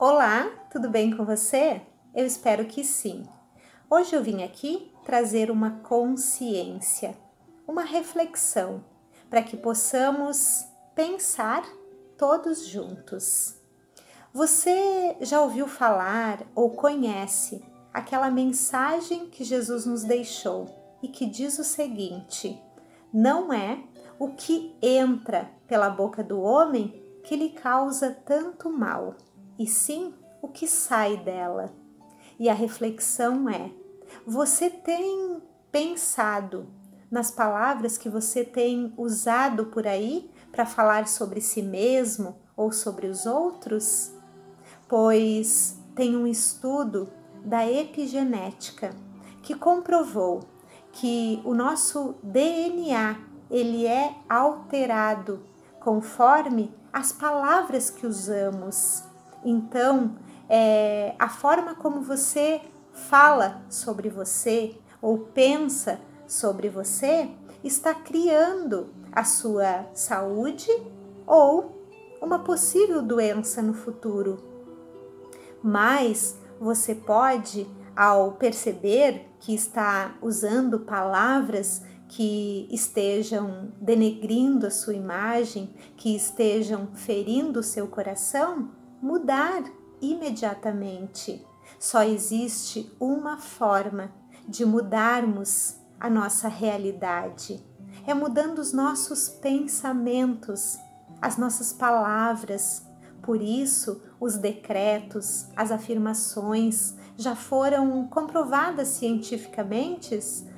Olá, tudo bem com você? Eu espero que sim. Hoje eu vim aqui trazer uma consciência, uma reflexão, para que possamos pensar todos juntos. Você já ouviu falar ou conhece aquela mensagem que Jesus nos deixou e que diz o seguinte: não é o que entra pela boca do homem que lhe causa tanto mal, e sim o que sai dela. E a reflexão é: você tem pensado nas palavras que você tem usado por aí para falar sobre si mesmo ou sobre os outros? Pois tem um estudo da epigenética que comprovou que o nosso DNA ele é alterado conforme as palavras que usamos. Então, a forma como você fala sobre você ou pensa sobre você está criando a sua saúde ou uma possível doença no futuro. Mas você pode, ao perceber que está usando palavras que estejam denegrindo a sua imagem, que estejam ferindo o seu coração, mudar imediatamente. Só existe uma forma de mudarmos a nossa realidade. É mudando os nossos pensamentos, as nossas palavras. Por isso, os decretos, as afirmações já foram comprovadas cientificamente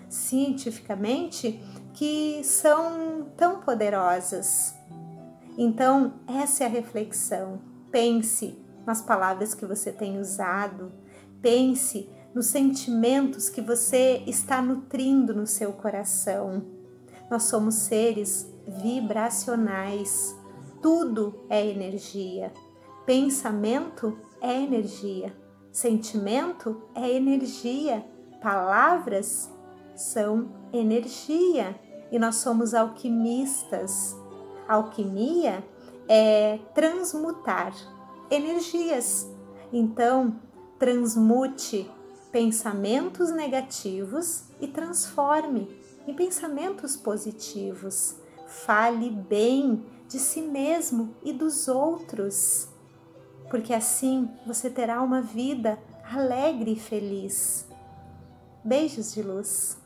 que são tão poderosas. Então, essa é a reflexão. Pense nas palavras que você tem usado, pense nos sentimentos que você está nutrindo no seu coração. Nós somos seres vibracionais, tudo é energia. Pensamento é energia, sentimento é energia, palavras são energia e nós somos alquimistas. Alquimia é transmutar energias. Então, transmute pensamentos negativos e transforme em pensamentos positivos. Fale bem de si mesmo e dos outros, porque assim você terá uma vida alegre e feliz. Beijos de luz.